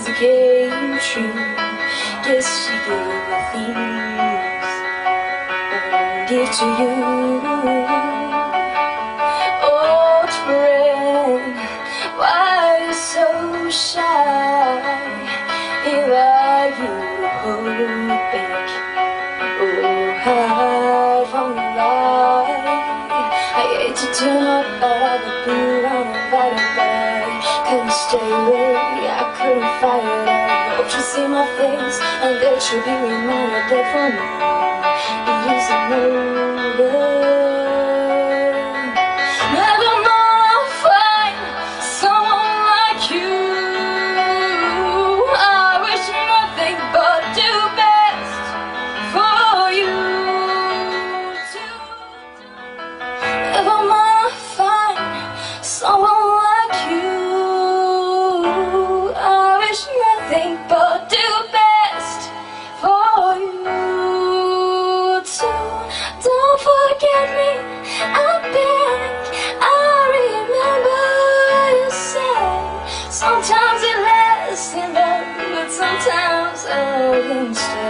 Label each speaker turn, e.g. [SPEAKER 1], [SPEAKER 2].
[SPEAKER 1] dreams that came true. Yes, she gave me things I give to you. Old friend, why are you so shy? If I you to hold back, oh, hide from the light. I hate to turn up all the blue uninvited back. Couldn't stay away, I couldn't fight it out. Hope you see my face and that you'll be reminded that for me it isn't over. Never more find someone like you. I wish nothing but do best for you too. Never more find someone like you. I wish nothing but do best for you too. Don't forget me, I beg. I remember you say sometimes it lasts in love, but sometimes I won't stay.